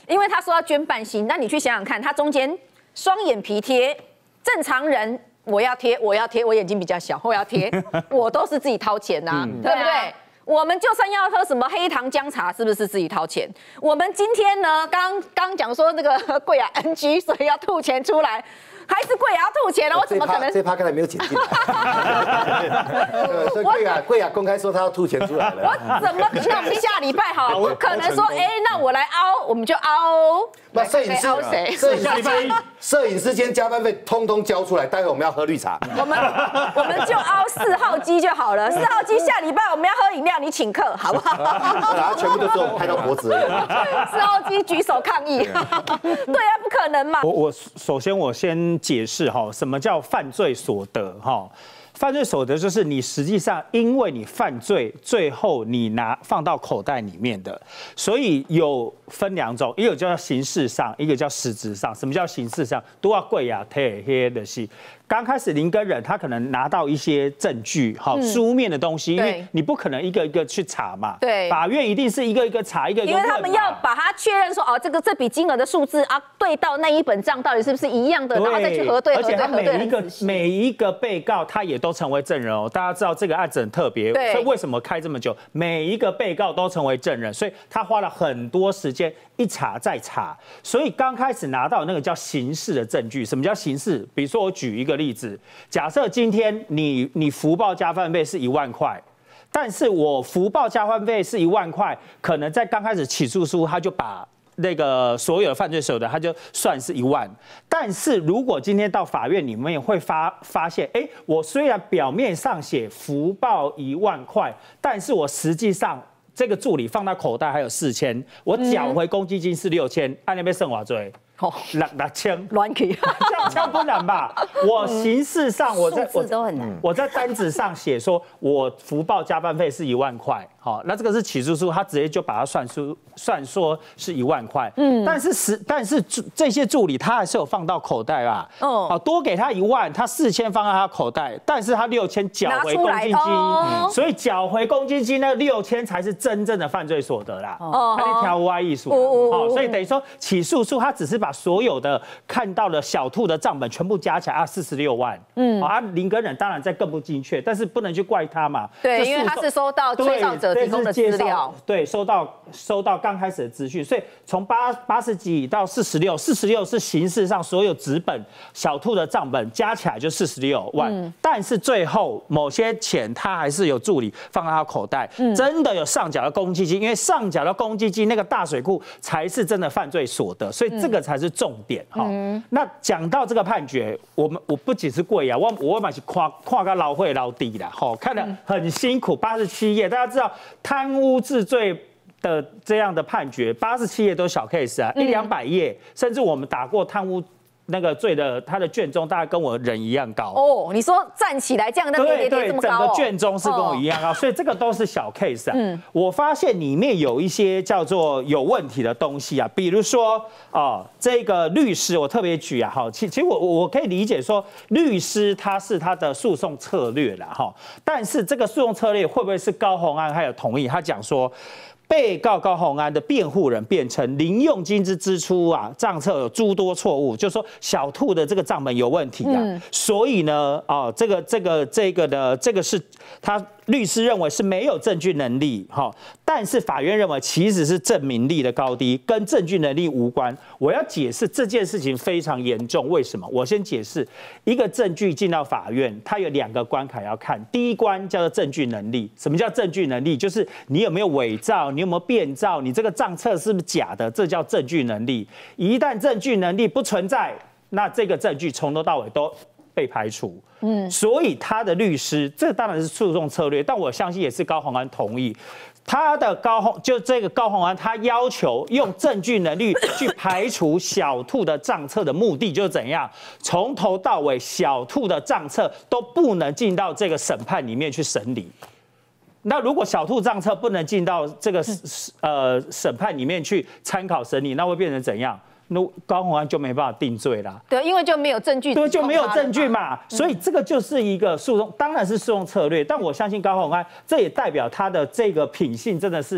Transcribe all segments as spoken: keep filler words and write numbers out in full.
因为他说要捐半薪，那你去想想看，他中间双眼皮贴，正常人我要贴，我要贴，我眼睛比较小，我要贴，我都是自己掏钱呐、啊，嗯、对不对？我们就算要喝什么黑糖姜茶，是不是自己掏钱？我们今天呢，刚刚讲说那个贵雅 N G， 所以要吐钱出来。还是贵雅要吐钱了，我怎么可能？ 这趴刚才没有剪进来。所以贵雅贵雅公开说他要吐钱出来了。 我怎么？那我们下礼拜好了，不可能说，哎，那我来凹，我们就凹。 那摄影师，摄影师，摄影师今天加班费通通交出来，待会我们要喝绿茶。 我们我们就凹四号机就好了。四号机下礼拜我们要喝饮料，你请客好不好？ 然后全部都是我们拍到脖子。 四号机举手抗议。对啊，不可能嘛。 我我首先我先解释哈，什么叫犯罪所得哈？犯罪所得就是你实际上因为你犯罪，最后你拿放到口袋里面的，所以有分两种，一个叫形式上，一个叫实质上。什么叫形式上？都要贵呀，贴黑的是。刚开始林根仁他可能拿到一些证据，好、嗯、书面的东西，因为你不可能一个一个去查嘛，对，法院一定是一个一个查，一个一个问嘛， 因为他们要把它确认说，哦，这个这笔金额的数字啊，对到那一本账到底是不是一样的，然后再去核对， 而且他每一个核对每一个被告他也都成为证人哦，大家知道这个案子很特别，所以为什么开这么久？每一个被告都成为证人，所以他花了很多时间一查再查，所以刚开始拿到那个叫刑事的证据。什么叫刑事？比如说我举一个例子。假设今天你你福报加饭费是一万块，但是我福报加饭费是一万块，可能在刚开始起诉书他就把那个所有的犯罪所得他就算是一万，但是如果今天到法院里面会发发现，哎，我虽然表面上写福报一万块，但是我实际上这个助理放到口袋还有四千，我缴回公积金是六千，按那边剩多少？哦，六六千， 乱起， 这样这样不难吧？我形式上我在数字都很难， 我在单子上写说我福报加班费是一万块，好，那这个是起诉书，他直接就把它算出算说是一万块，嗯，但是实但是这些助理他还是有放到口袋吧？哦，好，多给他一万，他四千放在他口袋，但是他六千缴回公积金，哦、所以缴回公积金那六千才是真正的犯罪所得啦，哦，他那条歪艺术，哦，所以等于说起诉书他只是把把所有的看到的小兔的账本全部加起来啊，四十六万。嗯，啊，林根仁当然再更不精确，但是不能去怪他嘛。 对，因为他是收到吹哨者提供的资料， 对，收到收到刚开始的资讯，所以从八八十几到四十六，四十六是形式上所有纸本小兔的账本加起来就四十六万，嗯、但是最后某些钱他还是有助理放在他口袋，嗯、真的有上缴的公积金，因为上缴的公积金那个大水库才是真的犯罪所得，所以这个才是重点哈。嗯、那讲到这个判决，我们我不仅是贵啊，我我嘛是看看个老会老底啦，吼，看得很辛苦，八十七页，大家知道贪污治罪的这样的判决，八十七页都是小 case 啊，一两百页，甚至我们打过贪污那个罪的，他的卷宗大概跟我人一样高哦。你说站起来这样的叠叠叠这么高， 整个卷宗是跟我一样高，哦、所以这个都是小 case 啊。嗯，我发现里面有一些叫做有问题的东西啊，比如说哦，这个律师我特别举啊，哈，其其实我我可以理解说律师他是他的诉讼策略啦，哈，但是这个诉讼策略会不会是高虹安还有同意？他讲说。被告高虹安的辩护人辩称，零用金之支出啊，账册有诸多错误，就是说小兔的这个账本有问题啊，嗯、所以呢，哦，这个这个这个的这个是他律师认为是没有证据能力，哈，但是法院认为其实是证明力的高低，跟证据能力无关。我要解释这件事情非常严重，为什么？我先解释，一个证据进到法院，它有两个关卡要看，第一关叫做证据能力。什么叫证据能力？就是你有没有伪造。你有没有变造？你这个账册是不是假的？这叫证据能力。一旦证据能力不存在，那这个证据从头到尾都被排除。嗯，所以他的律师，这当然是诉讼策略，但我相信也是高虹安同意。他的高虹就这个高虹安，他要求用证据能力去排除小兔的账册的目的就是怎样？从头到尾，小兔的账册都不能进到这个审判里面去审理。那如果小兔账册不能进到这个呃审判里面去参考审理，那会变成怎样？那高虹安就没办法定罪啦。 对，因为就没有证据。 对，就没有证据嘛，所以这个就是一个诉讼，当然是诉讼策略。但我相信高虹安，这也代表他的这个品性真的是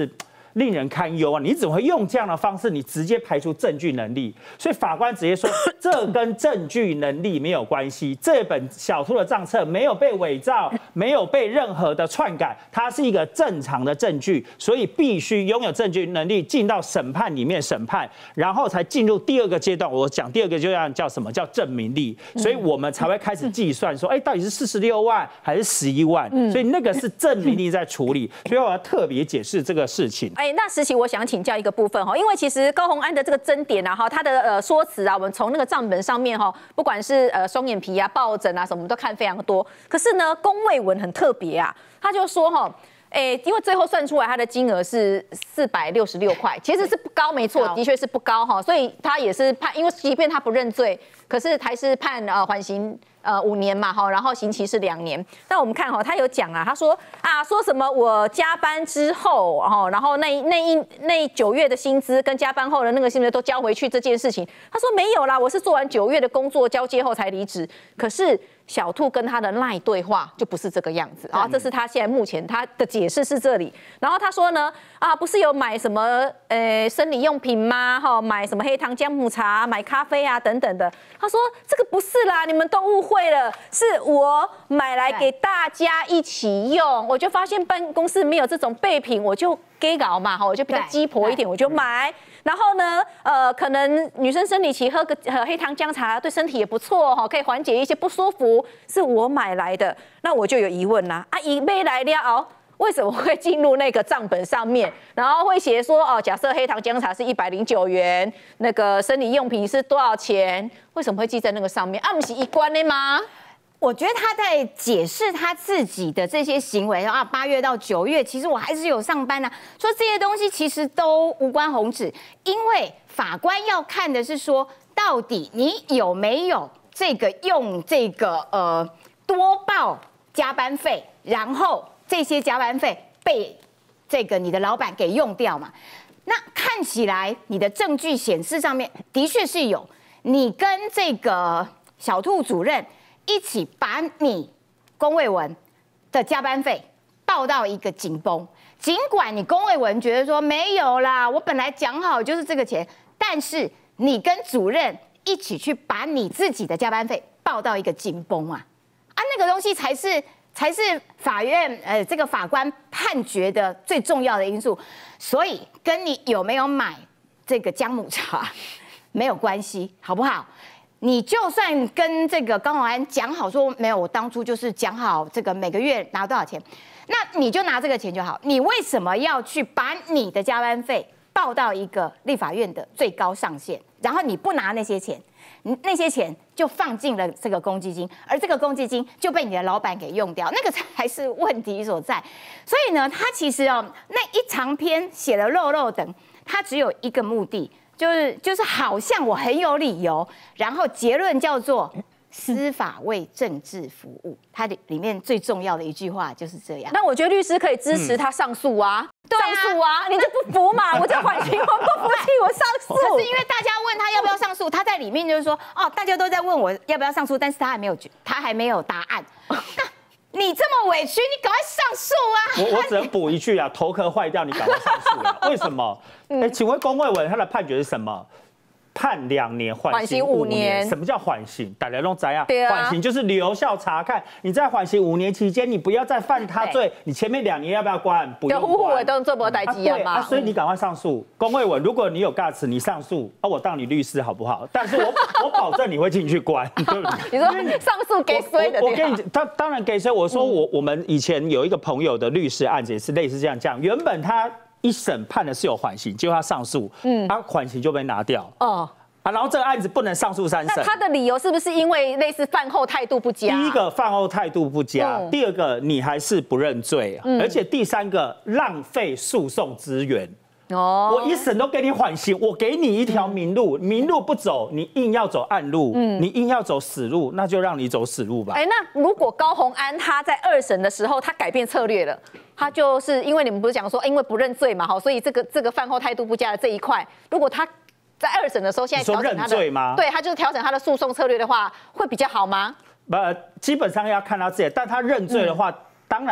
令人堪忧啊！你怎么会用这样的方式，你直接排除证据能力？所以法官直接说，这跟证据能力没有关系。这本小兔的账册没有被伪造，没有被任何的篡改，它是一个正常的证据，所以必须拥有证据能力进到审判里面审判，然后才进入第二个阶段。我讲第二个阶段叫什么？叫证明力，所以我们才会开始计算说，哎，到底是四十六万还是十一万？所以那个是证明力在处理，所以我要特别解释这个事情。 哎，那时期我想请教一个部分哈，因为其实高虹安的这个争点啊，哈，他的呃说辞啊，我们从那个账本上面哈，不管是呃双眼皮啊、抱枕啊什么，都看非常多。可是呢，龚卫文很特别啊，他就说哈。哎，因为最后算出来他的金额是四百六十六块，其实是不高，没错，的确是不高哈，所以他也是判，因为即便他不认罪，可是还是判呃缓刑呃五年嘛哈，然后刑期是两年。但我们看哈，他有讲啊，他说啊说什么我加班之后哈，然后那那一那九月的薪资跟加班后的那个薪资都交回去这件事情，他说没有啦，我是做完九月的工作交接后才离职，可是。小兔跟他的LINE对话就不是这个样子啊，这是他现在目前他的解释是这里。然后他说呢，啊，不是有买什么呃生理用品吗？哈，买什么黑糖姜母茶、买咖啡啊等等的。他说这个不是啦，你们都误会了，是我买来给大家一起用。我就发现办公室没有这种备品，我就给搞嘛，哈，我就比较鸡婆一点，我就买。然后呢，呃，可能女生生理期喝个黑糖姜茶对身体也不错哈，可以缓解一些不舒服，是我买来的。那我就有疑问啦，啊，一杯来了哦，为什么会进入那个账本上面？然后会写说哦，假设黑糖姜茶是一百零九元，那个生理用品是多少钱？为什么会记在那个上面？啊，不是一关的吗？ 我觉得他在解释他自己的这些行为啊，八月到九月，其实我还是有上班啊，说这些东西其实都无关红纸，因为法官要看的是说，到底你有没有这个用这个呃多报加班费，然后这些加班费被这个你的老板给用掉嘛？那看起来你的证据显示上面的确是有，你跟这个小兔主任。一起把你龚卫文的加班费报到一个紧绷，尽管你龚卫文觉得说没有啦，我本来讲好就是这个钱，但是你跟主任一起去把你自己的加班费报到一个紧绷啊啊，那个东西才是才是法院呃这个法官判决的最重要的因素，所以跟你有没有买这个姜母茶没有关系，好不好？你就算跟这个高虹安讲好说没有，我当初就是讲好这个每个月拿多少钱，那你就拿这个钱就好。你为什么要去把你的加班费报到一个立法院的最高上限，然后你不拿那些钱，那些钱就放进了这个公积金，而这个公积金就被你的老板给用掉，那个才是问题所在。所以呢，他其实哦那一长篇写了肉肉等，他只有一个目的。就是就是好像我很有理由，然后结论叫做司法为政治服务，它里面最重要的一句话就是这样。 那我觉得律师可以支持他上诉啊，嗯、上诉啊，你就不服嘛？我就缓刑，我不服气，我上诉。 可是因为大家问他要不要上诉，他在里面就是说，哦，大家都在问我要不要上诉，但是他还没有他还没有答案。你这么委屈，你赶快上诉啊！ 我我只能补一句啊，头壳坏掉，你赶快上诉啊！为什么？哎，请问龚卫文他的判决是什么？判两年，缓刑五年。什么叫缓刑？大家都知啊。 对啊。 缓刑就是留校察看，你在缓刑五年期间，你不要再犯他罪，你前面两年要不要关？不用关。 呼呼都做不代志啊嘛。 啊，所以你赶快上诉。龚卫文，如果你有 guts， 你上诉，啊，我当你律师好不好？但是我我保证你会进去关，对不对？ 你说上诉给谁的？ 我跟你，他当然给谁？我说我我们以前有一个朋友的律师案子也是类似这样讲，原本他一审判的是有缓刑，结果他上诉，嗯，他缓刑就被拿掉。哦。啊，然后这个案子不能上诉三审。 那他的理由是不是因为类似饭后态度不佳？ 第一个饭后态度不佳，嗯、第二个你还是不认罪，嗯、而且第三个浪费诉讼资源。哦，我一审都给你缓刑，我给你一条明路，嗯、明路不走，你硬要走暗路，嗯、你硬要走死路，那就让你走死路吧。 哎，那如果高虹安他在二审的时候他改变策略了，他就是因为你们不是讲说，因为不认罪嘛，好，所以这个这个饭后态度不佳的这一块，如果他在二审的时候，现在调整他的，对，他就是调整他的诉讼策略的话，会比较好吗？ 呃，基本上要看他自己，但他认罪的话，嗯、当然他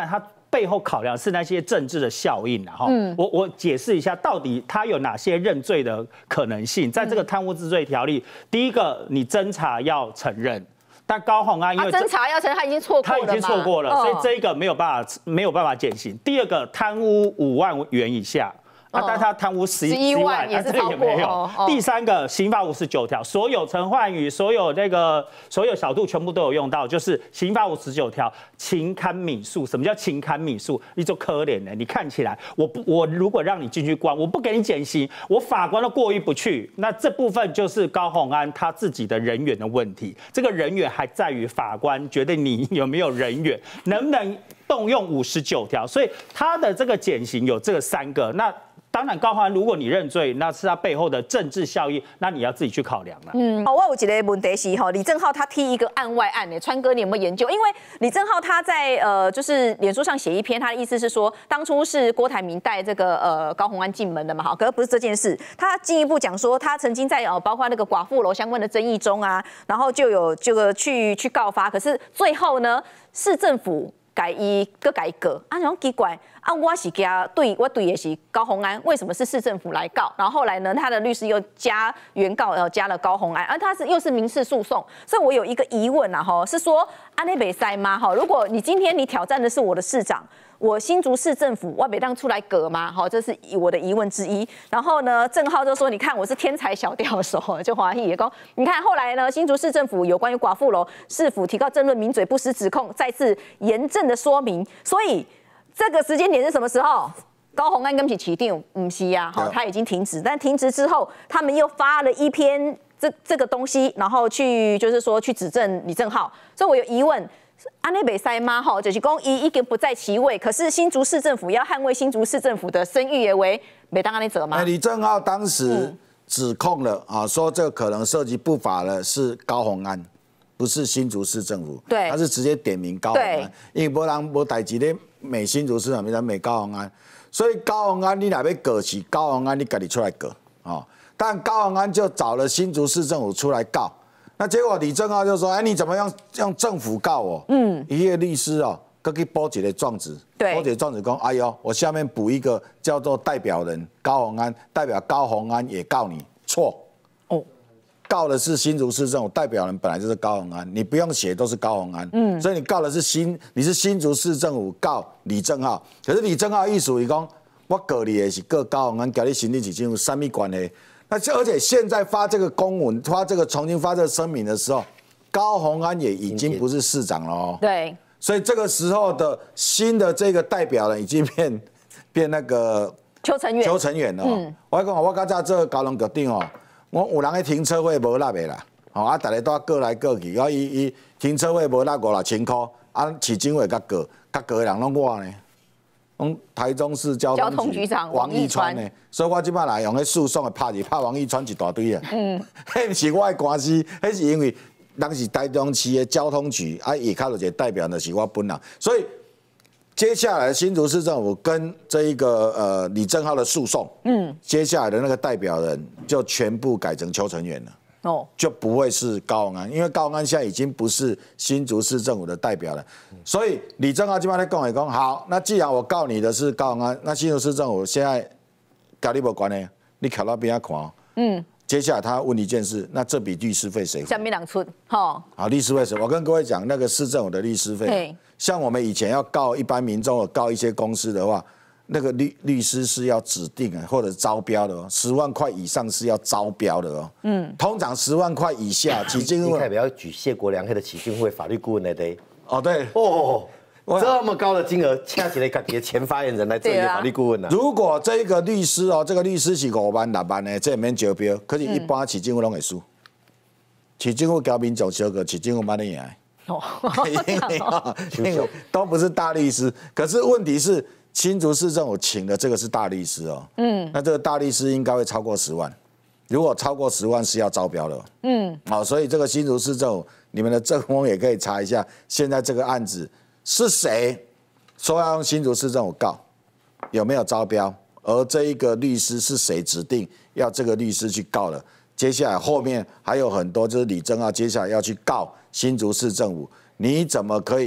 背后考量是那些政治的效应啦，哈、嗯，我我解释一下，到底他有哪些认罪的可能性？在这个贪污治罪条例，第一个，你侦查要承认。但高虹安因为侦查要承认他已经错过了， 他已经错过了，所以这一个没有办法没有办法减刑。第二个，贪污五万元以下。啊，但他贪污十一万， 也是超过。 没有。第三个，刑法五十九条，所有陈焕宇、所有那个、所有小杜全部都有用到，就是刑法五十九条，情堪悯恕。什么叫情堪悯恕？你就可怜呢，你看起来，我不，我如果让你进去关，我不给你减刑，我法官都过意不去。那这部分就是高虹安他自己的人缘的问题。这个人缘还在于法官觉得你有没有人缘，能不能动用五十九条。所以他的这个减刑有这个三个。那当然，高虹安，如果你认罪，那是他背后的政治效益，那你要自己去考量了。 嗯，我有一个问题是哈，李正皓他踢一个案外案呢，川哥你有没有研究？因为李正皓他在呃，就是脸书上写一篇，他的意思是说，当初是郭台铭带这个呃高虹安进门的嘛，哈，可是不是这件事。他进一步讲说，他曾经在呃包括那个寡妇楼相关的争议中啊，然后就有这个去去告发，可是最后呢，市政府改一个改革，啊，然后奇怪。啊，我是给他对，我对的是高虹安，为什么是市政府来告？然后后来呢，他的律师又加原告，呃，加了高虹安，而、啊、他是又是民事诉讼，所以我有一个疑问啊，哈，是说安内北塞吗？哈，如果你今天你挑战的是我的市长，我新竹市政府，我北当出来革吗？好，这是我的疑问之一。然后呢，正皓就说，你看我是天才小调手，就华裔也讲，你看后来呢，新竹市政府有关于寡妇楼市府提告争论名嘴不实指控，再次严正的说明，所以。这个时间点是什么时候？高虹安跟不起起定，不是呀，好，他已经停止，但停职之后，他们又发了一篇这这个东西，然后去就是说去指证李正皓，所以我有疑问，安内北塞吗？哈，就是公一一个不在其位，可是新竹市政府要捍卫新竹市政府的声誉也为没当安内者吗？ 李正皓当时指控了啊，说这个可能涉及不法的是高虹安。不是新竹市政府， 对， 他是直接点名高虹安，因为没人没代志咧美新竹市长，没人美高虹安，所以高虹安你若要告是高虹安，你自己出来告哦。但高虹安就找了新竹市政府出来告，那结果李正皓就说：“哎，你怎么用用政府告我？”嗯，一个律师哦，搁去补一个状纸， 对， 补一个状纸讲：“哎呦，我下面补一个叫做代表人高虹安，代表高虹安也告你错。”告的是新竹市政府代表人本来就是高虹安，你不用写都是高虹安，嗯，所以你告的是新，你是新竹市政府告李正皓，可是李正皓意思是讲，我告你的是告高虹安，跟你行政起进入什么关系？那而且现在发这个公文，发这个重新发这个声明的时候，高虹安也已经不是市长了哦， 对， 所以这个时候的新的这个代表人已经变变那个邱成远， 邱成远了、哦，嗯，我讲我刚才这个高雄决定哦。我有人喺停车位无纳的啦，吼啊，大家都过来过去，啊，伊伊停车位无纳五六千块，啊，市政府甲过，甲过的人拢我呢，拢台中市交通局长王义川呢，所以我即摆来用迄诉讼的拍字，拍王义川一大堆啊，嗯，迄毋是我的官司，迄是因为人是台中市的交通局，啊，也卡到一个代表的是我本人，所以。接下来新竹市政府跟这一个呃李正皓的诉讼，嗯，接下来的那个代表人就全部改成邱成远了，哦，就不会是高虹安，因为高虹安现在已经不是新竹市政府的代表了，所以李正皓今晚在讲一讲，好，那既然我告你的是高虹安，那新竹市政府现在跟你无关系，你靠那边看，嗯，接下来他问一件事，那这笔律师费谁付？ 下面两出，哈， 好，律师费谁？我跟各位讲，那个市政府的律师费。像我们以前要告一般民众，告一些公司的话，那个律律师是要指定啊，或者招标的哦，十万块以上是要招标的哦。嗯，通常十万块以下，起经会代表举谢国良黑的起经会法律顾问来的。 哦，对， 哦，这么高的金额，掐起来感觉前发言人来做一个法律顾问呢、啊。 如果这个律师哦，这个律师是五万六万的，这免招标，可是一般起经会拢会输。起经会交民众小个，起经会慢点赢。哦，因为都不是大律师，可是问题是新竹市政府请的这个是大律师哦，嗯，那这个大律师应该会超过十万，如果超过十万是要招标的，嗯，好，所以这个新竹市政府，你们的政风也可以查一下，现在这个案子是谁说要用新竹市政府告，有没有招标，而这一个律师是谁指定要这个律师去告的。接下来后面还有很多，就是李正皓接下来要去告新竹市政府，你怎么可以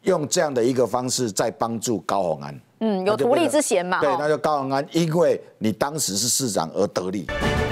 用这样的一个方式在帮助高虹安。 嗯，有图利之嫌嘛。 对，那就高虹安，因为你当时是市长而得利。